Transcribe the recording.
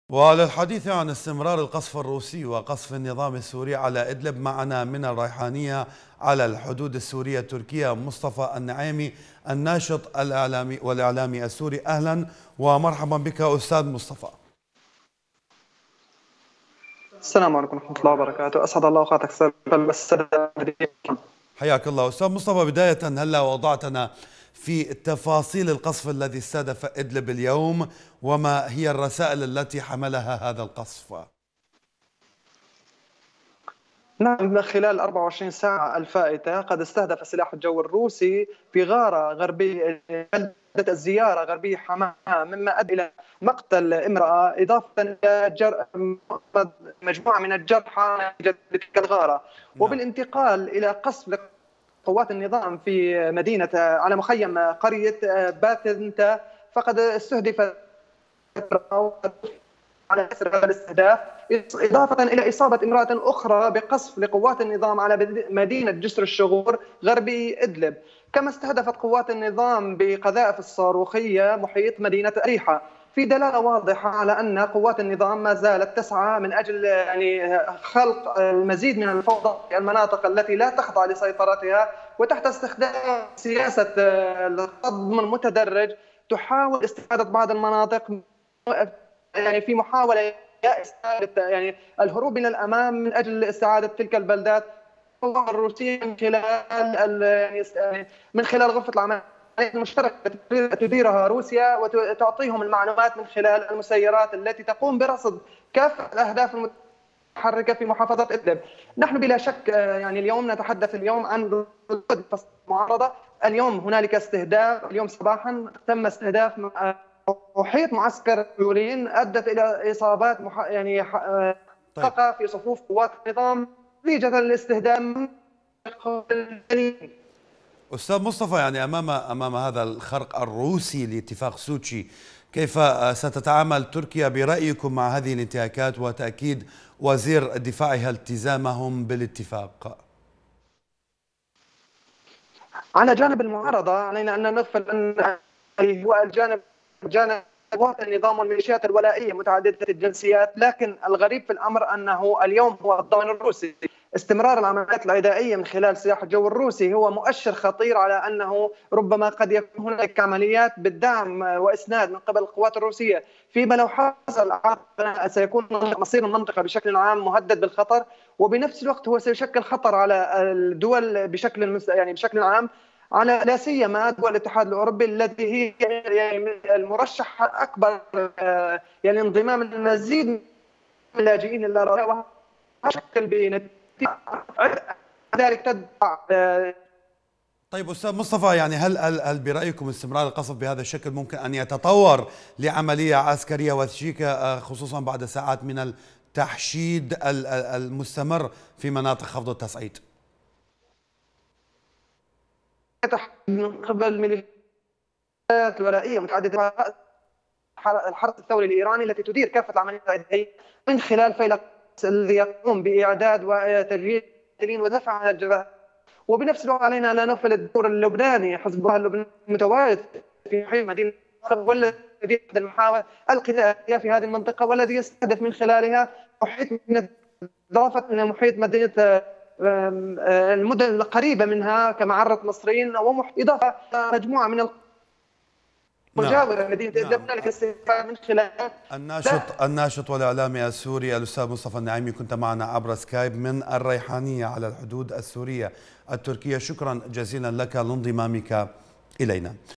وللحديث عن استمرار القصف الروسي وقصف النظام السوري على إدلب معنا من الريحانية على الحدود السورية التركية مصطفى النعيمي الناشط الإعلامي والإعلامي السوري. أهلا ومرحبا بك أستاذ مصطفى. السلام عليكم ورحمة الله وبركاته. أسعد الله أوقاتك السادة. حياك الله أستاذ مصطفى. بداية هلا وضعتنا في تفاصيل القصف الذي استهدف إدلب اليوم، وما هي الرسائل التي حملها هذا القصف؟ نعم، خلال 24 ساعة الفائتة قد استهدف سلاح الجو الروسي في غارة غربية بلدة الزيارة غربية حماة، مما أدى إلى مقتل امرأة، إضافة إلى مجموعة من الجرحى في تلك الغارة. وبالانتقال إلى قصف قوات النظام في مدينة على مخيم قرية باثنتا، فقد استهدف على اثر هذا الاستهداف، اضافه الى اصابه امراه اخرى بقصف لقوات النظام على مدينه جسر الشغور غربي ادلب. كما استهدفت قوات النظام بقذائف الصاروخيه محيط مدينه اريحه، في دلاله واضحه على ان قوات النظام ما زالت تسعى من اجل خلق المزيد من الفوضى في المناطق التي لا تخضع لسيطرتها، وتحت استخدام سياسه القضم المتدرج تحاول استفاده بعض المناطق في محاولة الهروب من الأمام من أجل استعادة تلك البلدات الروسية من خلال غرفة العمليات المشتركة تديرها روسيا، وتعطيهم المعلومات من خلال المسيرات التي تقوم برصد كافة الأهداف المتحركة في محافظة إدلب. نحن بلا شك اليوم نتحدث عن المعارضة. اليوم هنالك استهداف، اليوم صباحا تم استهداف محيط معسكر اليولين، ادت الى اصابات في صفوف قوات النظام نتيجه الاستهدام. أستاذ مصطفى، امام هذا الخرق الروسي لاتفاق سوتشي، كيف ستتعامل تركيا برأيكم مع هذه الانتهاكات وتأكيد وزير دفاعها التزامهم بالاتفاق؟ على جانب المعارضه علينا ان نغفل ان هو الجانب قوات النظام والميليشيات الولائيه متعدده الجنسيات، لكن الغريب في الامر انه اليوم هو الضامن الروسي. استمرار العمليات العدائيه من خلال سلاح الجو الروسي هو مؤشر خطير على انه ربما قد يكون هناك عمليات بالدعم واسناد من قبل القوات الروسيه، فيما لو حصل سيكون مصير المنطقه بشكل عام مهدد بالخطر، وبنفس الوقت هو سيشكل خطر على الدول بشكل عام، على لا سيما دول الاتحاد الاوروبي التي هي المرشح الاكبر انضمام المزيد من اللاجئين الى شكل ذلك تدفع. طيب أستاذ مصطفى، هل برأيكم استمرار القصف بهذا الشكل ممكن أن يتطور لعملية عسكرية وثيقة، خصوصا بعد ساعات من التحشيد المستمر في مناطق خفض التصعيد؟ من قبل الميليشيات الولائيه متعدده الحرس الثوري الايراني التي تدير كافه العمليات العدائيه من خلال فيلق الذي يقوم باعداد وتجهيز ودفع عن الجبهات. وبنفس الوقت علينا لا نغفل الدور اللبناني، حزب الله اللبناني المتواجد في محيط مدينه والذي يحدث المحاولة القتاليه في هذه المنطقه، والذي يستهدف من خلالها اضافه الى محيط مدينه المدن القريبه منها كمعره مصرين، واضافه مجموعه من مجاوره مدينه ادلب. هنالك استفاده من خلال الناشط والاعلامي السوري الاستاذ مصطفى النعيمي، كنت معنا عبر سكايب من الريحانيه على الحدود السوريه التركيه. شكرا جزيلا لك لانضمامك الينا.